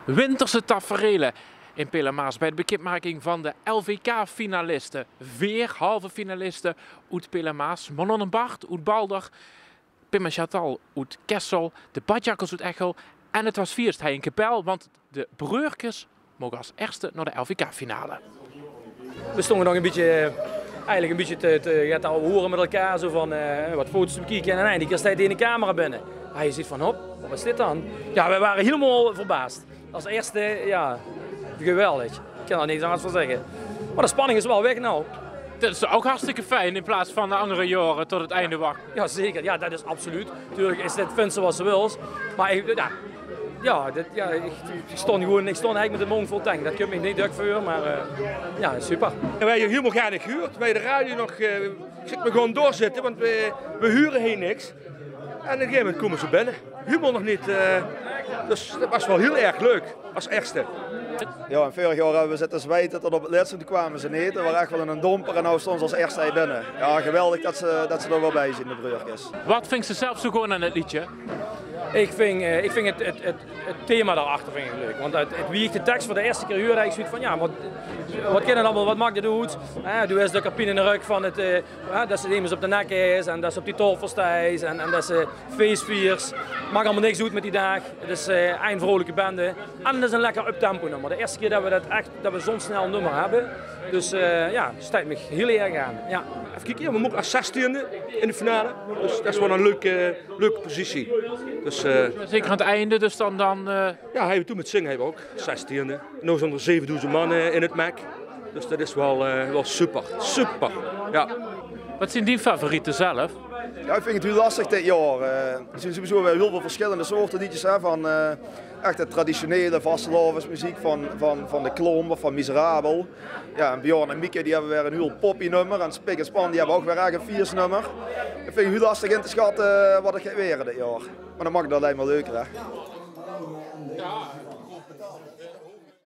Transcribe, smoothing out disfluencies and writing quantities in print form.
Winterse taferelen in Pelemaas bij de bekendmaking van de LVK-finalisten. 4 halve finalisten uit Pelemaas, Manon Bart uit Balder, Pim en Chantal uit Kessel, de Badjakkers uit Echel en het was vierst hij in Kapel, want de Breurkes mogen als eerste naar de LVK-finale. We stonden nog een beetje, eigenlijk een beetje te horen met elkaar, zo van wat foto's te bekijken en eindelijk sta je in de camera binnen. Ah, je ziet van hop, wat is dit dan? Ja, we waren helemaal verbaasd. Als eerste, ja, geweldig. Ik kan er niks anders van zeggen. Maar de spanning is wel weg nou. Dat is ook hartstikke fijn in plaats van de andere jaren tot het einde wachten. Ja, zeker. Ja, dat is absoluut. Tuurlijk is dit vindt ze wat ze wil. Maar ik stond eigenlijk met de mond vol tank. Dat kun je niet druk voor, maar ja, super. Wij hebben helemaal gar niet gehuurd. Wij de radio nog, zit me gewoon doorzitten, want we huren hier niks. En op een gegeven moment komen ze binnen. Helemaal nog niet. Dus dat was wel heel erg leuk, als eerste. Ja, en vorig jaar hebben we zitten zweten tot op het laatste, toen kwamen ze niet. We waren echt wel in een domper en nu stonden ze als eerste binnen. Ja, geweldig dat ze er wel bij zijn, de Breurkes. Wat vindt ze zelf zo gewoon aan het liedje? Ik vind het thema daarachter vind ik leuk. Want wie ik de tekst voor de eerste keer hoorde, ik zoiets van ja, wat kennen allemaal, wat maakt het uit? Doe eens de kapine in de rug van het, dat ze immers op de nek is en dat ze op die tolfel staat en dat ze feestviers. Maakt allemaal niks uit met die dag. Het is een vrolijke bende. En het is een lekker uptempo nummer. De eerste keer dat we zo'n snel nummer hebben. Dus ja, staat me heel erg aan. Ja. Even kijken, we mogen als 16e in de finale. Dus dat is wel een leuke positie. Dus, zeker aan het einde, dus dan... Ja, hij toen met zingen hebben we ook, 16e. Nu zijn er 7000 man in het MEC. Dus dat is wel super. Super, ja. Wat zijn die favorieten zelf? Ja, ik vind het heel lastig dit jaar. Er zijn sowieso wel heel veel verschillende soorten liedjes, hè, van echt de traditionele vastelavondsmuziek van de Klomp of van Miserabel. Ja, en Bjorn en Mieke die hebben weer een heel poppy nummer en Spik en Span die hebben ook weer echt een viers nummer. Ik vind het heel lastig in te schatten wat ik ga weer dit jaar. Maar dan mag ik dat alleen maar leuker, hè. Ja.